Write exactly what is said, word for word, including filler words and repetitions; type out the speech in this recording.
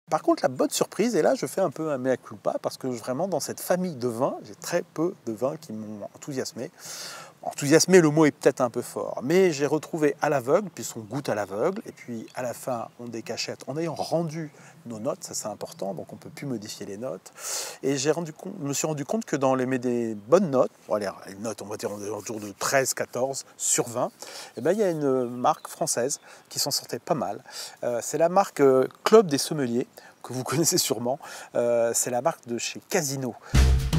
Par contre, la bonne surprise, et là je fais un peu un mea culpa, parce que vraiment dans cette famille de vins, j'ai très peu de vins qui m'ont enthousiasmé. Enthousiasmé, le mot est peut-être un peu fort, mais j'ai retrouvé à l'aveugle, puisqu'on goûte à l'aveugle, et puis à la fin on décachette en ayant rendu nos notes, ça c'est important, donc on ne peut plus modifier les notes. Et j'ai rendu compte, je me suis rendu compte que dans les, des bonnes notes, bon, allez, les notes on va dire autour de treize quatorze sur vingt, eh ben, il y a une marque française qui s'en sortait pas mal. Euh, c'est la marque Club des Sommeliers, que vous connaissez sûrement, euh, c'est la marque de chez Casino.